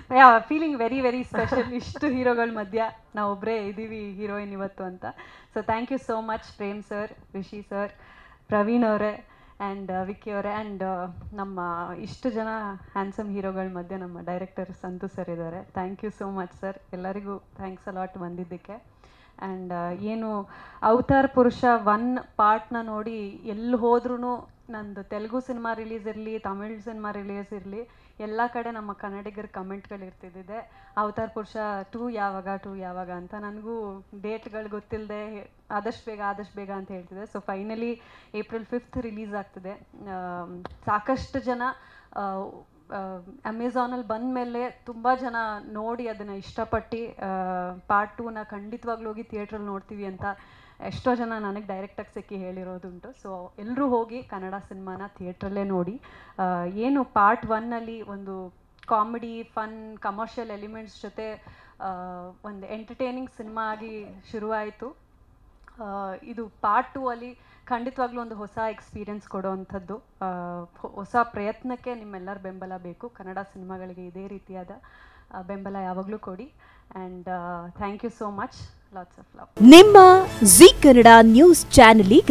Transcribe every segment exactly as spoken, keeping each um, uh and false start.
ಯಾ feeling very very special. ಇಷ್ಟು ಹೀರೋಗಳ ಮಧ್ಯ ನಾವೊಬ್ಬರೇ ಇದ್ದೀವಿ ಹೀರೋಯಿನ್ ಇವತ್ತು ಅಂತ. So thank you so much Prem sir, Rishi sir, Praveen ಅವರೇ ಆ್ಯಂಡ್ ವಿಕ್ಕಿ ಅವರೇ ಆ್ಯಂಡ್ ನಮ್ಮ ಇಷ್ಟು ಜನ ಹ್ಯಾಂಡ್ಸಮ್ ಹೀರೋಗಳ ಮಧ್ಯೆ ನಮ್ಮ ಡೈರೆಕ್ಟರ್ ಸಂತು ಸರ್ ಇದ್ದಾರೆ. Thank you so much sir, ಎಲ್ಲರಿಗೂ ಥ್ಯಾಂಕ್ಸ್ ಅಲಾಟ್ ಬಂದಿದ್ದಕ್ಕೆ. ಆ್ಯಂಡ್ ಏನು ಅವತಾರ್ ಪುರುಷ ಒನ್ ಪಾರ್ಟ್ನ ನೋಡಿ ಎಲ್ಲಿ ಹೋದ್ರೂ ನಂದು ತೆಲುಗು ಸಿನಿಮಾ ರಿಲೀಸ್ ಇರಲಿ, ತಮಿಳ್ ಸಿನಿಮಾ ರಿಲೀಸ್ ಇರಲಿ, ಎಲ್ಲ ಕಡೆ ನಮ್ಮ ಕನ್ನಡಿಗರ ಕಮೆಂಟ್ಗಳು ಇರ್ತಿದ್ದಿದೆ, ಅವತಾರ್ ಪುರುಷ ಟೂ ಯಾವಾಗ ಟೂ ಯಾವಾಗ ಅಂತ. ನನಗೂ ಡೇಟ್ಗಳು ಗೊತ್ತಿಲ್ಲದೆ ಆದಷ್ಟು ಬೇಗ ಆದಷ್ಟು ಬೇಗ ಅಂತ ಹೇಳ್ತಿದ್ದೆ. So finally April fifth release ಆಗ್ತಿದೆ. ಸಾಕಷ್ಟು ಜನ ಅಮೆಝಾನಲ್ಲಿ ಬಂದ ಮೇಲೆ ತುಂಬ ಜನ ನೋಡಿ ಅದನ್ನು ಇಷ್ಟಪಟ್ಟು ಪಾರ್ಟ್ ಟೂನ ಖಂಡಿತವಾಗ್ಲೂ ಹೋಗಿ ಥಿಯೇಟ್ರಲ್ಲಿ ನೋಡ್ತೀವಿ ಅಂತ ಎಷ್ಟೋ ಜನ ನನಗೆ ಡೈರೆಕ್ಟಾಗಿ ಸಿಕ್ಕಿ ಹೇಳಿರೋದುಂಟು. ಸೊ ಎಲ್ಲರೂ ಹೋಗಿ ಕನ್ನಡ ಸಿನಿಮಾನ ಥಿಯೇಟ್ರಲ್ಲೇ ನೋಡಿ. ಏನು ಪಾರ್ಟ್ ಒನ್ನಲ್ಲಿ ಒಂದು ಕಾಮಿಡಿ, ಫನ್, ಕಮರ್ಷಿಯಲ್ ಎಲಿಮೆಂಟ್ಸ್ ಜೊತೆ ಒಂದು ಎಂಟರ್ಟೈನಿಂಗ್ ಸಿನಿಮಾ ಆಗಿ ಶುರುವಾಯಿತು. ಇದು ಪಾರ್ಟ್ ಟೂ ಅಲ್ಲಿ ಖಂಡಿತವಾಗ್ಲೂ ಒಂದು ಹೊಸ ಎಕ್ಸ್ಪೀರಿಯನ್ಸ್ ಕೊಡೋವಂಥದ್ದು, ಹೊಸ ಪ್ರಯತ್ನಕ್ಕೆ ನಿಮ್ಮೆಲ್ಲರ ಬೆಂಬಲ ಬೇಕು. ಕನ್ನಡ ಸಿನಿಮಾಗಳಿಗೆ ಇದೇ ರೀತಿಯಾದ ಬೆಂಬಲ ಯಾವಾಗಲೂ ಕೊಡಿ. And thank you so much, lots of love. ನಿಮ್ಮ ಜಿ ಕನ್ನಡ ನ್ಯೂಸ್ ಚಾನೆಲ್ ಈಗ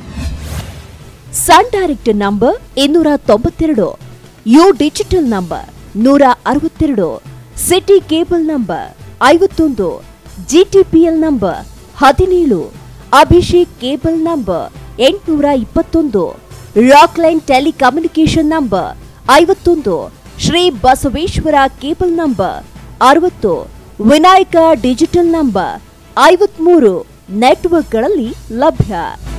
ಸನ್ ಡೈರೆಕ್ಟ್ ನಂಬರ್ ಇನ್ನೂರ ತೊಂಬತ್ತೆರಡು, ಯು ಡಿಜಿಟಲ್ ನಂಬರ್ ನೂರ ಅರವತ್ತೆರಡು, ಸಿಟಿ ಕೇಬಲ್ ನಂಬರ್ ಐವತ್ತೊಂದು, ಜಿಟಿಪಿಎಲ್ ನಂಬರ್ ಹದಿನೇಳು, ಅಭಿಷೇಕ್ ಕೇಬಲ್ ನಂಬರ್ ಎಂಟುನೂರ ಇಪ್ಪತ್ತೊಂದು, ರಾಕ್ಲೈನ್ ಟೆಲಿಕಮ್ಯುನಿಕೇಶನ್ ನಂಬರ್ ಐವತ್ತೊಂದು, ಶ್ರೀ ಬಸವೇಶ್ವರ ಕೇಬಲ್ ನಂಬರ್ ಅರವತ್ತು, ವಿನಾಯಕ ಡಿಜಿಟಲ್ ನಂಬರ್ ಐವತ್ಮೂರು ನೆಟ್ವರ್ಕ್ಗಳಲ್ಲಿ ಲಭ್ಯ.